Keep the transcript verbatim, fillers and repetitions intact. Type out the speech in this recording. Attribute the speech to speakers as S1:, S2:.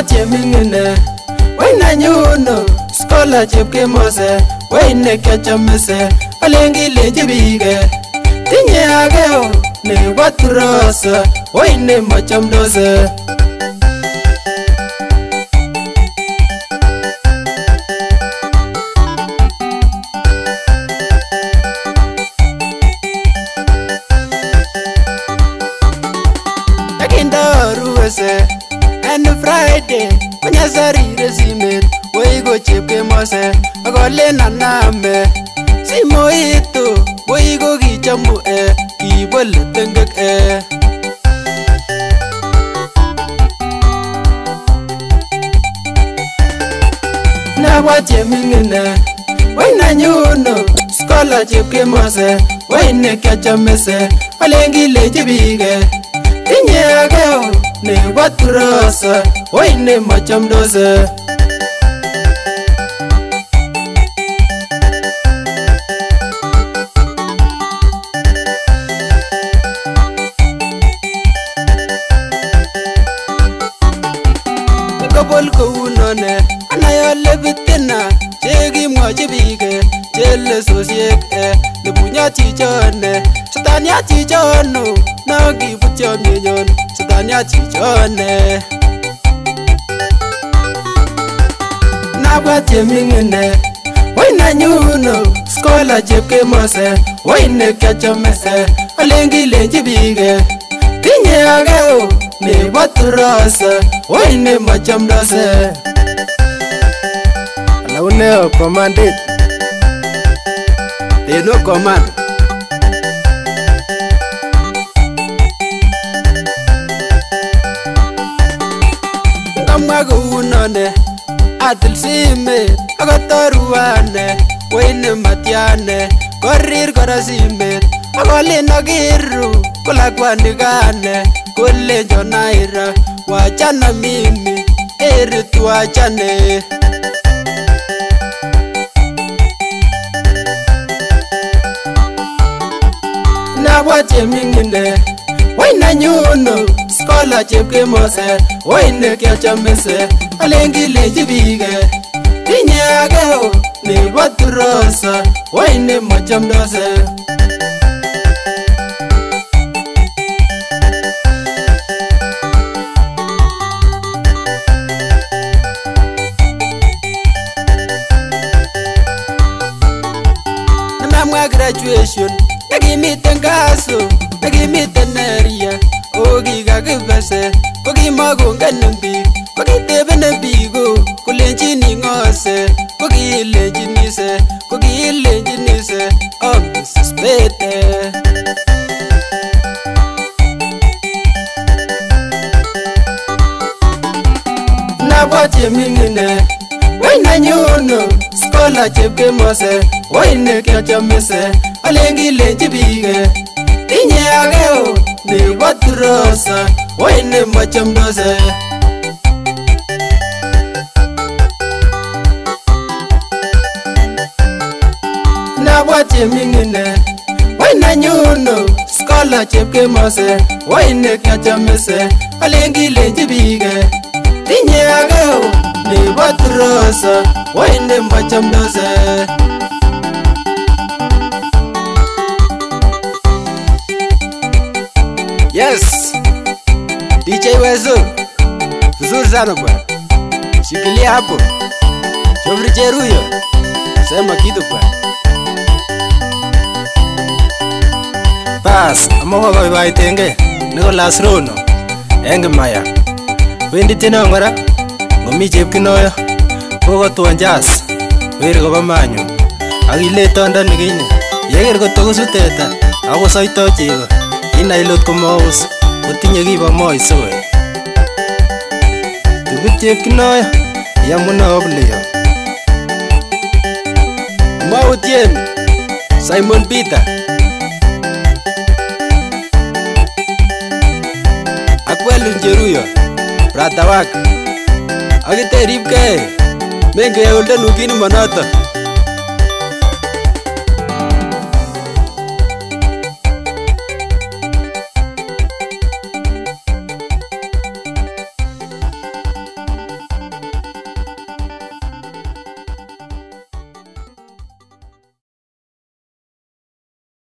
S1: chemingine Waina nyuno Skola chepke mose Waine kachamese Alengi lenji bige Tinye ageo Ne waturosa Waine machamdose And Friday, when I sorry resume, we go chipke mose, I go lena name. Simo ito, we go gichamu e, ibol tengek e. Na wache mingine, waina nyuno, skola chipke mose, waine kachamese, alengi leji bige. Tinye ageo ne waturosa Waine machamdose Nikabol kounone Anayole bitina Chegi mwachi bige Chele sosiek e Nebunya chichone Satanya chichono Nagi butya minyon Satanya chichone Nabwa chemingine Waina nyuno Skola chepke mose Waine kachamese Alengi lenji bige Tinye ageo Ne waturosa Waine machamdose Alauneo commandit They no command Namago unone Atil sime Agatoruane Waine matiane Korir kora sime Agole nagiru Kula kwanigane Kule jonaira Wachana mimi Eritu wachane Wache mingine Waina nyuno Skola chepke mose Waine kachamese Alengi leji bige Tinye ageo Ne waturosa Waine machamdose Namwa graduation Nagimiten kaso, nagimiten area Ogi kakibese, kogi magongan bik Kogi tebene bigo, kulenjini ngose Kogi lenjinise, kogi lenjinise Oh, Missus Pete Nawache mingine Waina nyuno Skola chepke mose Waine kachamese Alengi lenji bige Tinye ageo Ne waturosa Waine machamdose Nawache mingine Waina nyuno Skola chepke mose Waine kachamese Alengi lenji bige Tinye ageo Ne waturosa Waine machamdose Yes, D J Wezo, vizuri sana bwana. Shikilia hapo. Chomri Cheruyo, sema kitu bwana. Bas, amogo bye bye tenge. Nicholas Rono, enge maya. Wendi tena ngora, ngomi chepkinoyo. Kogo tuanjas, weri koba manyo. Agile tonda nikinye. Yeger kotokusu teta, ako soito chego. Ina ilot komous, kotinye kiba moisoe. Tuguk chepkinoyo, yamuna obleyo. Mautien, Simon Peter. Akwelu Cheruyo, brata wake. Agite ribke, menge olden ukini manata.